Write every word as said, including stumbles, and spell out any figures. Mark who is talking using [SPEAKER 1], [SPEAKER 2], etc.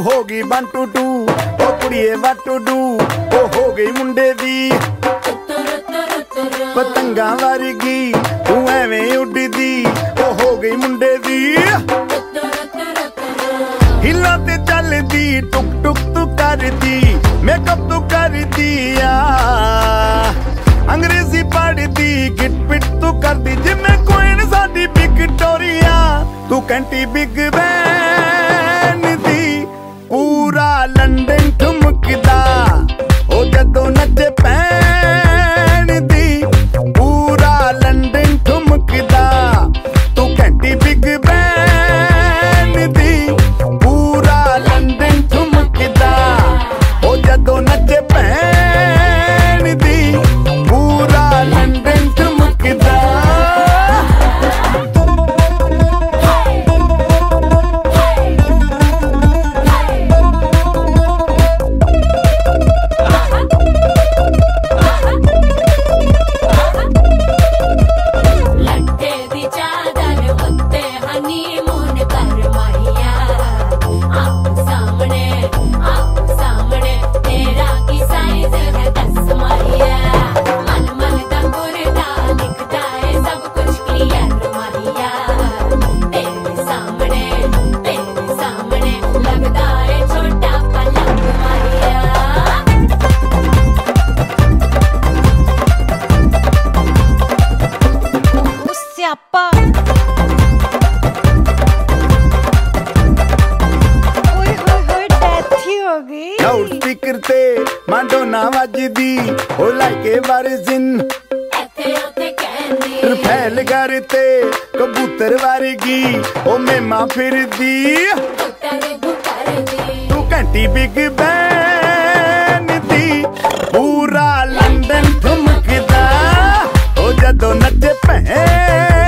[SPEAKER 1] हो गई one two two ओ कुड़िए वन टू डू ओ हो गई मुंडे दी पतंगा वर्गी तू एवें उड़दी ओ हो गई मुंडे दी हिला ते चलदी टुक टुक तू करदी मेकअप तू करदी आ अंग्रेजी पढ़दी गिट पिट तू करदी जिमें क्वीन साडी विक्टोरिया तू कैंटी बिग बैन दी पूरा लंदन ठुमकदा ओ जदों नचे पैन दी पूरा लंदन ठुमकदा तू कैंटी बिग बैन दी पूरा लंदन ठुमकदा ओ जदों नचे पैन दी पूरा लंदन ठुमकदा लाउड स्पीकर ते माडोना वजदी ओ लाइके वारिजिन रफेल करते कबूतर वर्गी ओ मेमा फिरदी तू घंटी बिग बैन दी पूरा लंदन ठुमकदा ओ जदों नचे भैन